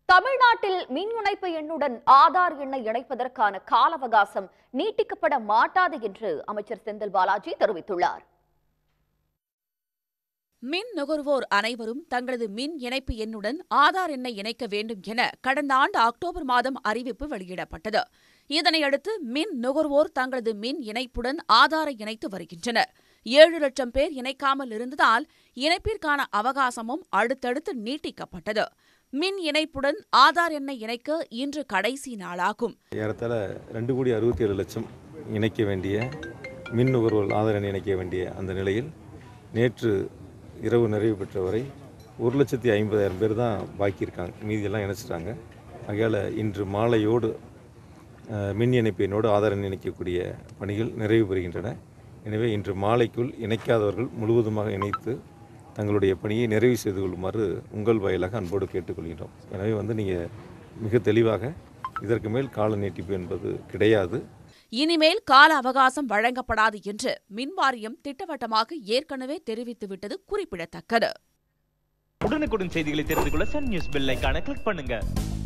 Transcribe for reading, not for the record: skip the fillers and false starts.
தமிழ்நாட்டில் மின் இணைப்பு எண்ணுடன் ஆதார் எண்ணை இணைப்பதற்கான கால அவகாசம் நீட்டிக்கப்பட மாட்டாது என்று அமைச்சர் செந்தில் பாலாஜி தெரிவித்துள்ளார். மின் நுகர்வோர் அனைவரும் தங்களது மின் இணைப்பு எண்ணுடன் ஆதார் எண்ணை இணைக்க வேண்டும் என கடந்த ஆண்டு அக்டோபர் மாதம் அறிவிப்பு வெளியிடப்பட்டது. இதனையடுத்து மின் நுகர்வோர் தங்களது மின் இணைப்புடன் ஆதாரை இணைத்து வருகின்றனர். 7 லட்சம் பேர் இணைக்காமல் இருந்ததால் இணைப்பிற்கான அவகாசமும் அடுத்தடுத்து நீட்டிக்கப்பட்டது. மின் இணைப்புடன் ஆதார் எண்ணை இணைக்க இன்று கடைசி நாளாகும். ஏறத்தாழ 2,67,00,000 இணைக்க வேண்டிய மின் நுகர்வோர் ஆதார் எண்ணை இணைக்க வேண்டிய அந்த நிலையில் நேற்று இரவு நிறைவு பெற்ற வரை 1,50,000 பேர் தான் பாக்கி இருக்காங்க. மீதியெல்லாம் இணைச்சிட்டாங்க. ஆகையால் இன்று மாலையோடு மின் இணைப்பு எண்ணோடு ஆதார் எண்ணை இணைக்கக்கூடிய பணிகள் நிறைவு பெறுகின்றன. எனவே இன்று மாலைக்குள் இணைக்காதவர்கள் முழுவதுமாக இணைத்து தங்களுடைய பணியை நிறைவு செய்து கொள்ளுமாறு உங்கள் வாயிலாக அன்போடு கேட்டுக்கொள்கின்றோம். எனவே நீங்கள் மிக தெளிவாக இதற்கு மேல் கால நீட்டிப்பு என்பது கிடையாது. இனிமேல் கால அவகாசம் வழங்கப்படாது என்று மின்வாரியம் திட்டவட்டமாக ஏற்கனவே தெரிவித்துவிட்டது குறிப்பிடத்தக்கது. உடனுக்குடன் செய்திகளை தெரிந்து கொள்ள சன் நியூஸ் பெல் ஐகானை கிளிக் பண்ணுங்க.